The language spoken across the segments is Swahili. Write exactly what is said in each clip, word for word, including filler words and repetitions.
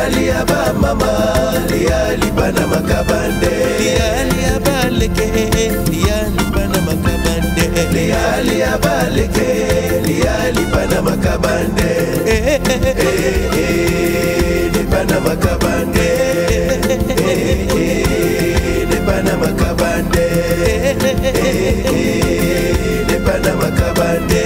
liali ya ba mama, liali bana makabande, liali ya baleke, liali bana makabande, liali ya baleke, liali bana makabande, eh eh eh ni bana makabande, eh eh ni bana makabande, eh ni bana makabande,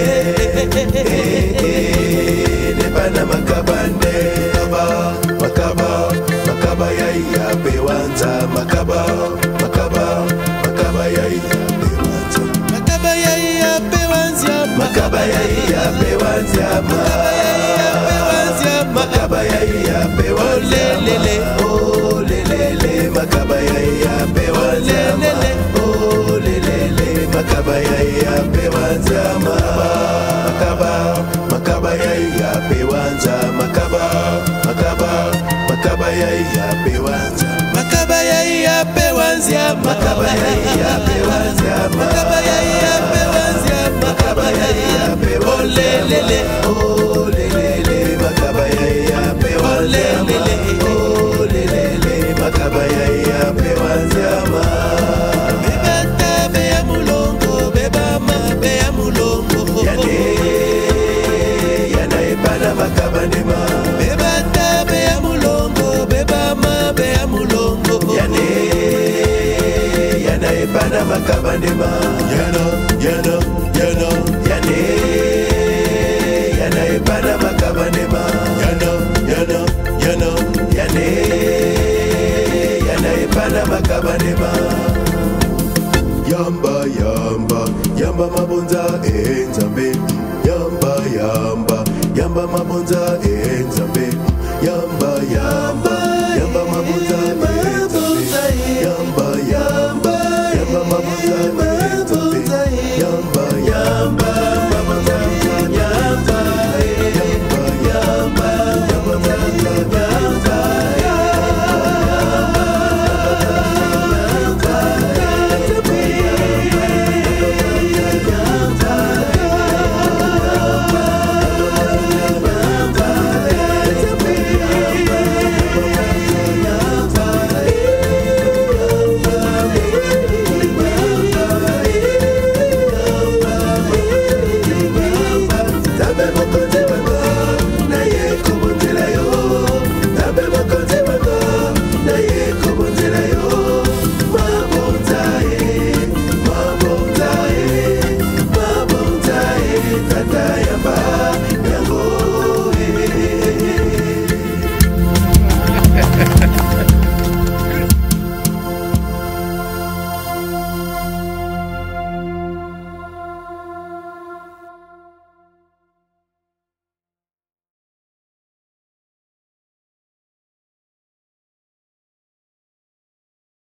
eh ni bana makabande. Makaba, makaba ya iya bewanza, makaba, makaba, makaba ya iya bewanza, makaba ya iya bewanza, makaba ya iya bewanza, makaba ya iya bewanza, oh lelele, makaba ya iya bewanza, oh lelele, makaba ya iya bewanza, makaba, makaba ya iya bewanza, makaba, makaba, makaba ya iya bewanza, makaba ya iya bewanza, makaba ya iya bewanza, makaba ya iya bewanza, makaba ya iya bewanza, oh lelele, oh lelele, makaba ya iya bewanza, oh lelele, makaba ya iya bewanza, beba tabe ya mulongo, beba mabe ya mulongo, yane yana ipana makaba ndema, beba tabe ya mulongo, beba mabe ya mulongo, yane yana ipana makaba ndema, yana yana yana yane yana ipana makaba ndema, yana yana yana yane yana ipana makaba ndema. Yamba yamba yamba mabonza enzambe, yamba yamba yamba mabonza enzambe, yamba yamba yamba mabonza enzambe, yamba yamba yamba mabonza